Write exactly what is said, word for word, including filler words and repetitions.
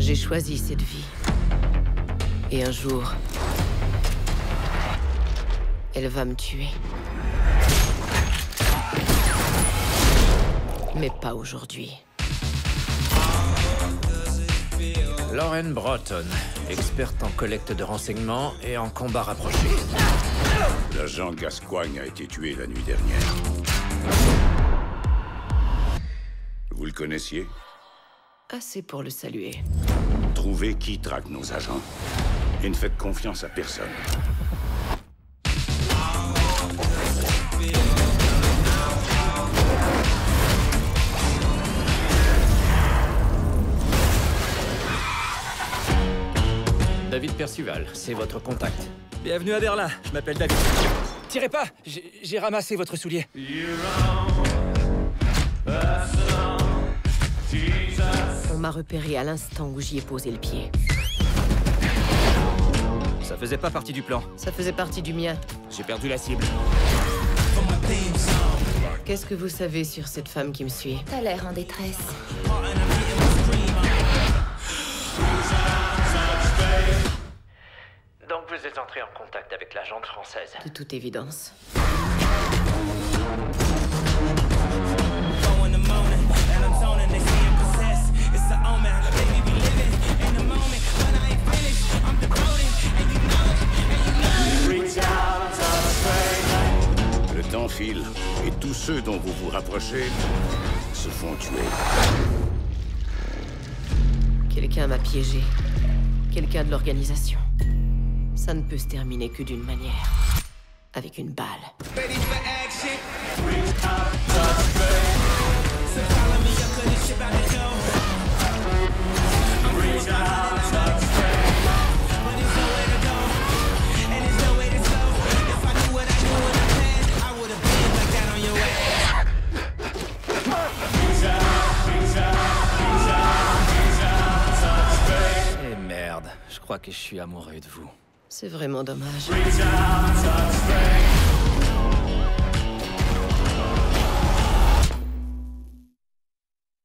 J'ai choisi cette vie. Et un jour, elle va me tuer. Mais pas aujourd'hui. Lauren Broughton, experte en collecte de renseignements et en combat rapproché. L'agent Gascoigne a été tué la nuit dernière. Vous le connaissiez? Assez pour le saluer. Trouvez qui traque nos agents. Et ne faites confiance à personne. David Percival, c'est votre contact. Bienvenue à Berlin, je m'appelle David. Tirez pas, j'ai ramassé votre soulier. On m'a repéré à l'instant où j'y ai posé le pied. Ça faisait pas partie du plan. Ça faisait partie du mien. J'ai perdu la cible. Qu'est-ce que vous savez sur cette femme qui me suit? T'as l'air en détresse. Donc vous êtes entré en contact avec l'agente française. De toute évidence. Le temps file, et tous ceux dont vous vous rapprochez se font tuer. Quelqu'un m'a piégé. Quelqu'un de l'organisation. Ça ne peut se terminer que d'une manière. Avec une balle. Eh merde, je crois que je suis amoureux de vous. C'est vraiment dommage. Reach out, touch, babe.